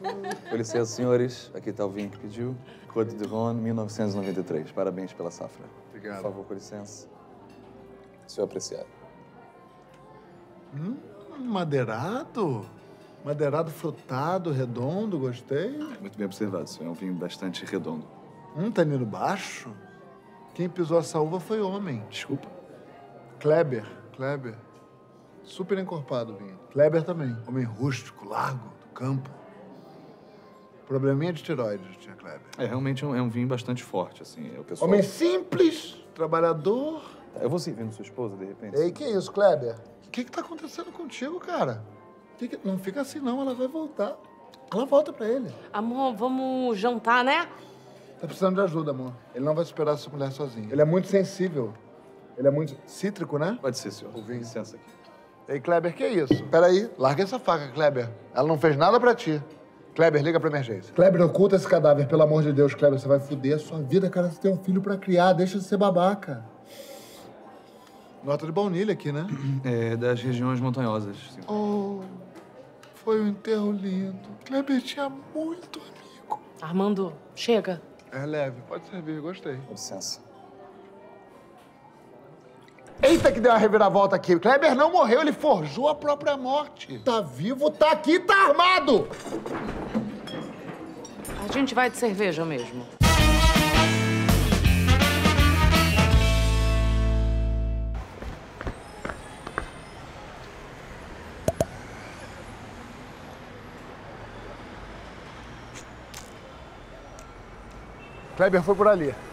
Com licença, senhores. Aqui está o vinho que pediu. Côte de Rhône, 1993. Parabéns pela safra. Obrigado. Por favor, com licença. Senhor apreciado. Madeirado? Madeirado frutado, redondo, gostei. Muito bem observado, senhor. É um vinho bastante redondo. Tanino baixo? Quem pisou essa uva foi homem. Desculpa. Kleber. Super encorpado o vinho. Kleber também. Homem rústico, largo, do campo. Probleminha de tiroides, tinha Kleber. Realmente é um vinho bastante forte, assim. O pessoal... Homem simples, trabalhador. Eu vou servindo sua esposa, de repente. Ei, que isso, Kleber? O que tá acontecendo contigo, cara? Não fica assim, não. Ela vai voltar. Ela volta pra ele. Amor, vamos jantar, né? Tá precisando de ajuda, amor. Ele não vai superar essa mulher sozinho. Ele é muito sensível. Ele é muito cítrico, né? Pode ser, senhor. O vinho. Licença aqui. Ei, Kleber, que isso? Peraí, larga essa faca, Kleber. Ela não fez nada pra ti. Kleber, liga pra emergência. Kleber, oculta esse cadáver, pelo amor de Deus, Kleber. Você vai foder a sua vida, cara. Você tem um filho pra criar. Deixa de ser babaca. Nota de baunilha aqui, né? É das regiões montanhosas. Sim. Oh, foi um enterro lindo. Kleber tinha muito amigo. Armando, chega. É leve, pode servir, gostei. Com licença. Eita, que deu uma reviravolta aqui. Kleber não morreu, ele forjou a própria morte. Tá vivo, tá aqui, tá armado! A gente vai de cerveja mesmo. Kleber foi por ali.